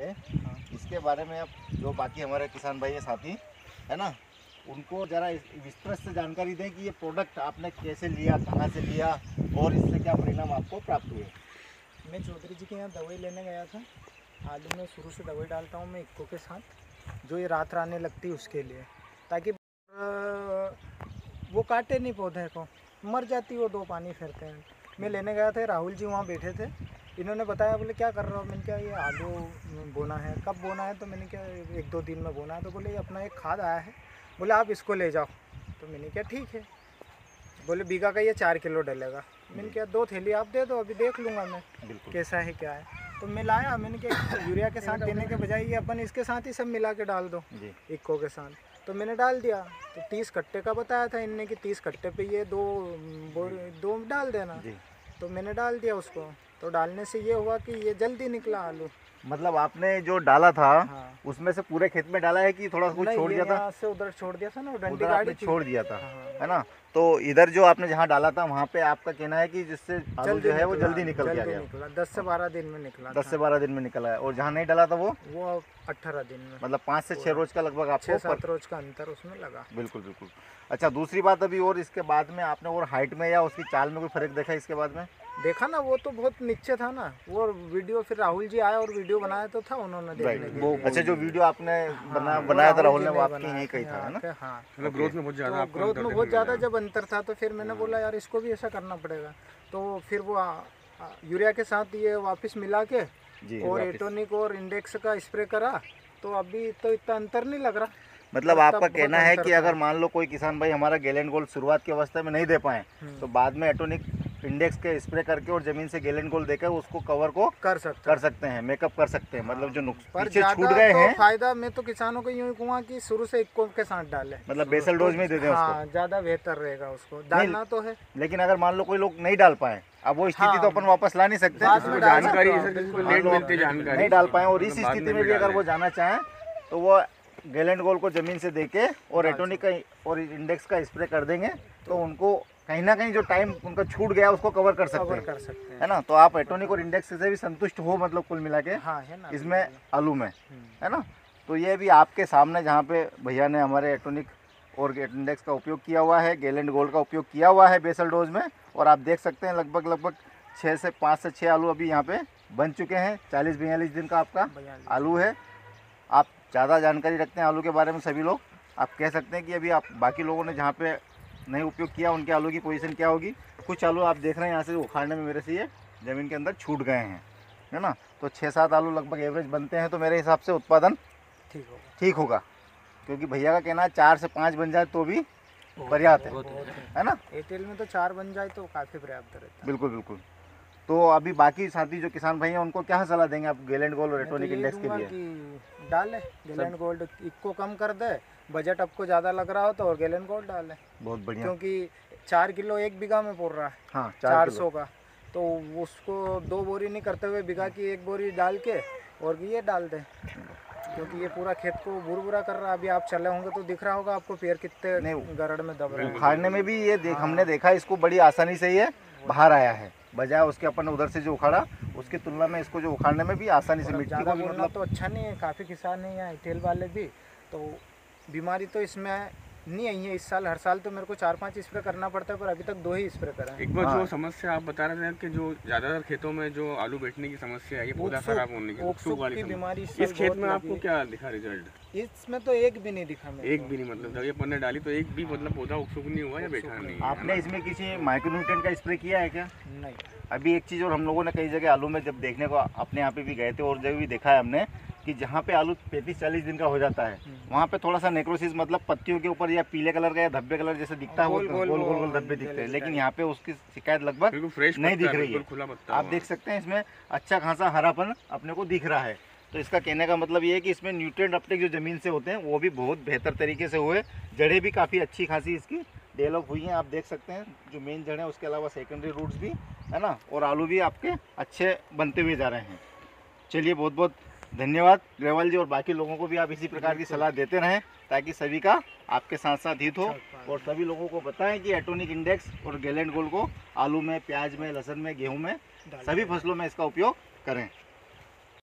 है, इसके बारे में अब जो बाकी हमारे किसान भाई साथी है ना, उनको ज़रा विस्तृत से जानकारी दें कि ये प्रोडक्ट आपने कैसे लिया, कहाँ से लिया और इससे क्या परिणाम आपको प्राप्त हुए। मैं चौधरी जी के यहाँ दवाई लेने गया था। आलू में शुरू से दवाई डालता हूँ मैं इक्को के साथ, जो ये रात आने लगती है उसके लिए, ताकि वो काटे नहीं पौधे को, मर जाती वो, दो पानी फेरते हैं। मैं लेने गया था, राहुल जी वहाँ बैठे थे, इन्होंने बताया, बोले क्या कर रहे हो? मैंने क्या ये आलू बोना है, कब बोना है? तो मैंने क्या 1-2 दिन में बोना है। तो बोले ये अपना एक खाद आया है, बोले आप इसको ले जाओ। तो मैंने क्या ठीक है, बोले बीघा का ये 4 किलो डलेगा। मैंने क्या 2 थैली आप दे दो, अभी देख लूँगा मैं कैसा है क्या है। तो मैं लाया, मैंने क्या यूरिया के साथ देने के बजाय ये अपन इसके साथ ही सब मिला के डाल दो इक्को के साथ। तो मैंने डाल दिया। तो 30 कट्टे का बताया था इनने कि 30 कट्टे पे ये दो डाल देना। तो मैंने डाल दिया उसको। तो डालने से ये हुआ कि ये जल्दी निकला आलू। मतलब आपने जो डाला था उसमें से पूरे खेत में डाला है कि थोड़ा कुछ छोड़ दिया था? यहाँ से उधर छोड़ दिया था ना, डंडी गाड़ी गाड़ी छोड़ दिया था, है ना। तो इधर जो आपने जहाँ डाला था वहाँ पे आपका कहना है कि जिससे आलू जो है वो जल्दी निकल गया, 10 से 12 दिन में निकला। 10 से 12 दिन में निकला है। और जहाँ नहीं डाला था वो 18 दिन में, मतलब 5 से 6 रोज का लगभग आपको 6-7 रोज का अंतर उसमें लगा। बिल्कुल बिल्कुल। अच्छा, दूसरी बात अभी, और इसके बाद में आपने और हाइट में या उसकी चाल में कोई फर्क देखा इसके बाद में? देखा ना, वो तो बहुत नीचे था ना वो वीडियो। फिर राहुल जी आए और वीडियो बनाया तो था उन्होंने देखने के लिए। अच्छा, जो वीडियो आपने बनाया था राहुल ने, वो आपके यहीं कहीं था, है ना? हाँ, ग्रोथ में बहुत ज़्यादा जब अंतर था, तो फिर मैंने बोला यार इसको भी ऐसा करना पड़ेगा। तो फिर वो यूरिया के साथ ये वापस मिला के और एटोनिक और इंडेक्स का स्प्रे करा, तो अभी तो इतना अंतर नहीं लग रहा। मतलब आपका कहना है कि अगर मान लो कोई किसान भाई हमारा गैलेंट गोल्ड शुरुआत के अवस्था में नहीं दे पाए, तो बाद में एटोनिक इंडेक्स के स्प्रे करके और जमीन से गैलेंट गोल्ड देकर उसको कवर को कर सकते हैं, मेकअप कर सकते हैं। मतलब जो पीछे छूट गए हैं, फायदा मैं तो किसानों को यूँ ही कहूँगा कि शुरू से इक्को के साथ डाले, मतलब बेसल डोज में दे दें उसको, ज़्यादा बेहतर रहेगा। उसको डालना तो है, लेकिन अगर मान लो कोई लोग नहीं डाल पाए, अब वो स्थिति तो अपन वापस ला नहीं सकते, जानकारी नहीं डाल पाए, और इस स्थिति में भी अगर वो जाना चाहें तो वो गैलेंट गोल्ड को जमीन से देके और एटोनिक का और इंडेक्स का स्प्रे कर देंगे, तो उनको कहीं ना कहीं जो टाइम उनका छूट गया उसको कवर कर सकते हैं, है ना। तो आप एटोनिक और इंडेक्स से भी संतुष्ट हो, मतलब कुल मिला के है ना, इसमें आलू में, है ना। तो ये भी आपके सामने जहाँ पे भैया ने हमारे एटोनिक और इंडेक्स का उपयोग किया हुआ है, गैलेंट गोल्ड का उपयोग किया हुआ है बेसल डोज में, और आप देख सकते हैं लगभग 5 से 6 आलू अभी यहाँ पे बन चुके हैं। 40-42 दिन का आपका आलू है। आप ज़्यादा जानकारी रखते हैं आलू के बारे में सभी लोग, आप कह सकते हैं कि अभी आप बाकी लोगों ने जहाँ पे नहीं उपयोग किया उनके आलू की पोजीशन क्या होगी। कुछ आलू आप देख रहे हैं यहाँ से उखाड़ने में मेरे से ये ज़मीन के अंदर छूट गए हैं, है ना। तो 6-7 आलू लगभग एवरेज बनते हैं, तो मेरे हिसाब से उत्पादन ठीक होगा, क्योंकि भैया का कहना है 4 से 5 बन जाए तो भी पर्याप्त है ना। एयरटेल में तो 4 बन जाए तो काफ़ी पर्याप्त रहता है। बिल्कुल बिल्कुल। तो अभी बाकी साथी जो किसान भाई हैं उनको क्या सलाह देंगे आप गैलेंट गोल्ड और एटोनिक इंडेक्स के लिए? कि डाले गैलेंट गोल्ड, इक्को कम कर दे, बजट आपको ज़्यादा लग रहा हो तो और गैलेंट गोल्ड डाले। बहुत बढ़िया, क्योंकि 4 किलो 1 बीघा में पड़ रहा है। हाँ, 400 का, तो उसको 2 बोरी नहीं करते हुए बीघा की 1 बोरी डाल के और ये डाल दें, क्योंकि ये पूरा खेत को बुरबुरा कर रहा है। अभी आप चले होंगे तो दिख रहा होगा आपको पैर कितने गरड़ में दब रहे हैं। उखाड़ने में भी ये हमने देखा इसको बड़ी आसानी से ये बाहर आया है, बजाय उसके अपन उधर से जो उखाड़ा उसकी तुलना में इसको जो उखाड़ने में भी आसानी से मिट्टी को भी मतलब तो अच्छा नहीं है। काफ़ी किसान है यहाँ एयरटेल वाले भी, तो बीमारी तो इसमें नहीं आई है इस साल। हर साल तो मेरे को 4-5 स्प्रे करना पड़ता है, पर अभी तक 2 ही स्प्रे करा है। एक बार जो समस्या आप बता रहे थे कि जो ज़्यादातर खेतों में जो आलू बैठने की समस्या है, ये पौधा खराब होने की बीमारी, इस खेत में आपको क्या दिखा रिजल्ट? इसमें तो एक भी नहीं दिखा मेरे को। एक भी नहीं, मतलब जब ये पन्ने डाली तो एक भी मतलब पौधा उत्सुक नहीं हुआ या बैठा नहीं? आपने इसमें किसी माइक्रोन्यूट्रिएंट का स्प्रे किया है क्या? नहीं। अभी एक चीज़ और, हम लोगों ने कई जगह आलू में जब देखने को अपने यहाँ पे भी गए थे और जगह भी देखा है हमने कि जहाँ पे आलू 35-40 दिन का हो जाता है वहाँ पे थोड़ा सा नेक्रोसिस, मतलब पत्तियों के ऊपर या पीले कलर का या धब्बे कलर जैसे दिखता है, वो गोल धब्बे दिखते हैं, लेकिन यहाँ पे उसकी शिकायत लगभग नहीं दिख रही है। आप देख सकते हैं इसमें अच्छा खासा हरापन अपने को दिख रहा है। तो इसका कहने का मतलब ये है कि इसमें न्यूट्रिएंट अपटेक जो ज़मीन से होते हैं वो भी बहुत बेहतर तरीके से हुए, जड़ें भी काफ़ी अच्छी खासी इसकी डेवलप हुई हैं। आप देख सकते हैं जो मेन जड़ है उसके अलावा सेकेंडरी रूट्स भी, है ना, और आलू भी आपके अच्छे बनते हुए जा रहे हैं। चलिए, बहुत बहुत धन्यवाद ग्रेवाल जी, और बाकी लोगों को भी आप इसी प्रकार की सलाह देते रहें ताकि सभी का आपके साथ साथ हित हो, और सभी लोगों को बताएं कि एटोनिक इंडेक्स और गैलेंट गोल्ड को आलू में, प्याज में, लहसुन में, गेहूँ में, सभी फसलों में इसका उपयोग करें।